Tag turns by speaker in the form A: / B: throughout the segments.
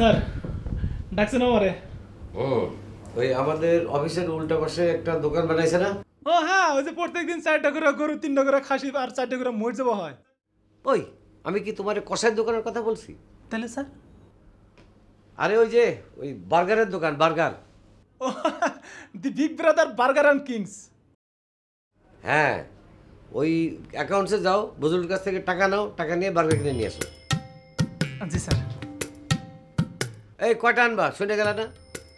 A: Sir ডাকছেন আমারে?
B: ওই আমাদের অফিসের উল্টা পাশে একটা দোকান বানাইছে না?
A: ও হ্যাঁ, ওই যে প্রত্যেকদিন 4টা করে গরু, 3টা করে খাসি আর 4টা করে মহিষ জবা হয়।
B: ওই আমি কি তোমার কষাইয়ের দোকানের কথা বলছি?
A: তাহলে স্যার?
B: আরে ওই যে ওই বার্গারের দোকান, বার্গার।
A: ও the big brother burger and kings.
B: হ্যাঁ, ওই অ্যাকাউন্টসে যাও, বজলুর কাছ থেকে টাকা নাও, টাকা নিয়ে বার্গার কিনে নিয়ে আসো।
A: জি স্যার।
B: এই কয়টা আনবা শুনে গেল না?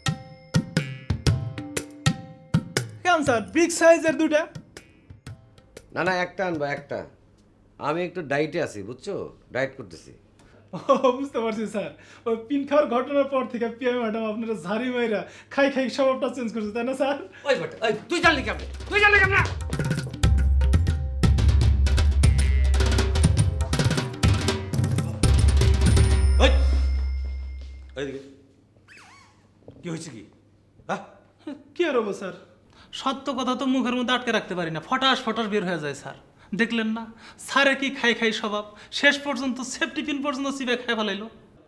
A: কেমন স্যার, বিগ সাইজের দুটা?
B: না না, একটা আনবা, একটা। আমি একটু ডায়েটে আছি, বুঝছো, ডায়েট করতেছি।
A: ও বুঝতে পারছি স্যার, ওই পিন খাওয়ার ঘটনার পর থেকে পিএম ম্যাডাম আপনারা ঝাড়ি মাইরা খাই খাই স্বভাবটা চেঞ্জ করছে, তাই না স্যার?
B: ওই বেটা, ওই তুই জানলি কেমনে? তুই জানলি কেমনে? ওই ওইদিকে কি হয়েছে কি? হ্যাঁ,
A: কি আর হবো স্যার, সত্য কথা তো মুখের মধ্যে আটকে রাখতে পারি না, ফটাস ফটাস বের হয়ে যায় স্যার। দেখলেন না স্যারে কি খাই খাই স্বভাব, শেষ পর্যন্ত সেফটি পিন পর্যন্ত চিবে খাই ফেলাইলো।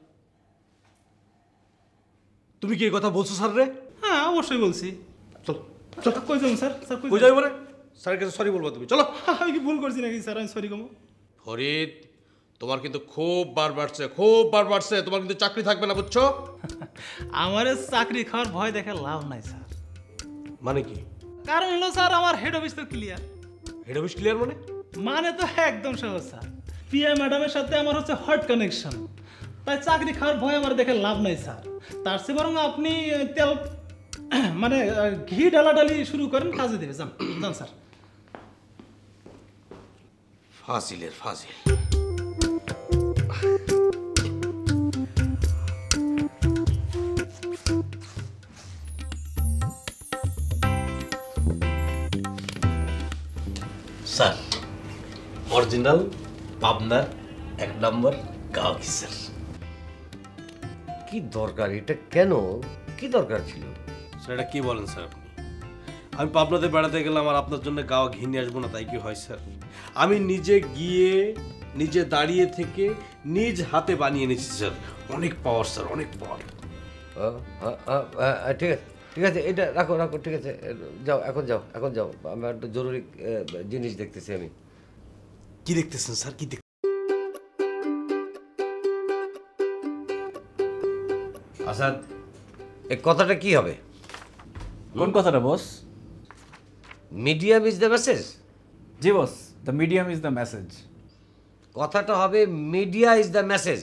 C: তুমি কি এই কথা বলছো স্যার রে?
A: হ্যাঁ অবশ্যই বলছি।
C: চলো
A: কই যাবো স্যার? স্যার
C: কই যাবে মানে? স্যারের কাছে সরি বলবো তুমি, চলো।
A: আমি কি ভুল করছি নাকি স্যার? আমি সরি কমো।
C: ফরিদ, তোমার কিন্তু খুব বার বাড়ছে, খুব বার বাড়ছে, তোমার কিন্তু চাকরি থাকবে না, বুঝছো?
A: আমার চাকরি খাওয়ার ভয় দেখে লাভ নাই স্যার।
C: মানে কি?
A: কারণ হলো স্যার আমার হেড অফিস তো ক্লিয়ার।
C: হেড অফিস ক্লিয়ার মানে?
A: মানে তো একদম সহজ স্যার, পিএম ম্যাডামের সাথে আমার হচ্ছে হট কানেকশন, তাই চাকরি খাওয়ার ভয় আমার দেখে লাভ নাই স্যার। তার চেয়ে বরং আপনি তেল মানে ঘি ডালাডালি শুরু করেন, কাজে দেবে। যান যান স্যার।
C: ফাজিলের ফাজিল। স্যার, অরিজিনাল পাবনার 1 নম্বর গাও কি স্যার?
B: কি দরকার এটা? কেন, কি দরকার ছিল?
C: স্যার এটা কি বলেন স্যার আপনি? আমি পাবনাতে বেড়াতে গেলাম আর আপনার জন্য গাওয়া ঘি নিয়ে আসবো না, তাই কি হয় স্যার? আমি নিজে গিয়ে নিজে দাঁড়িয়ে থেকে নিজ হাতে বানিয়ে এনেছি স্যার। অনেক পাওয়ার স্যার, অনেক পাওয়ার।
B: ঠিক আছে ঠিক আছে, এটা রাখো রাখো, ঠিক আছে, যাও এখন, যাও এখন, যাও। আমার একটা জরুরি জিনিস দেখতেছি আমি।
C: কি দেখতেছেন স্যার? কি দেখ?
B: আসাদ, এই কথাটা কি হবে?
D: কোন কথাটা boss?
B: Medium is the message.
D: জি boss, the medium is the message.
B: কথাটা হবে media is the message.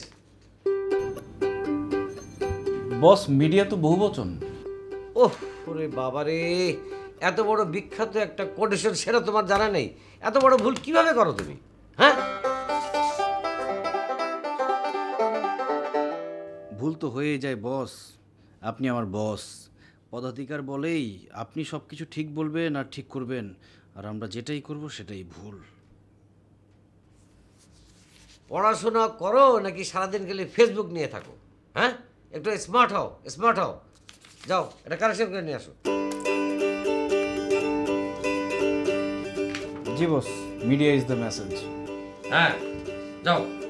D: Boss, media তো বহুবচন।
B: ওহ ওরে বাবারে, এত বড় বিখ্যাত একটা কোটেশন, সেটা তোমার জানা নেই? এত বড় ভুল কিভাবে করো তুমি? হ্যাঁ,
D: ভুল তো হয়ে যায় বস, আপনি আমার বস। পদাধিকার বলেই আপনি সব কিছু ঠিক বলবেন আর ঠিক করবেন, আর আমরা যেটাই করব সেটাই ভুল।
B: পড়াশোনা করো নাকি সারাদিন গেলে ফেসবুক নিয়ে থাকো? হ্যাঁ, একটু স্মার্ট হও, স্মার্ট হও। যাও, এটা কারেকশন করে নিয়ে আসো।
D: জি boss, media is the message.
B: হ্যাঁ, যাও।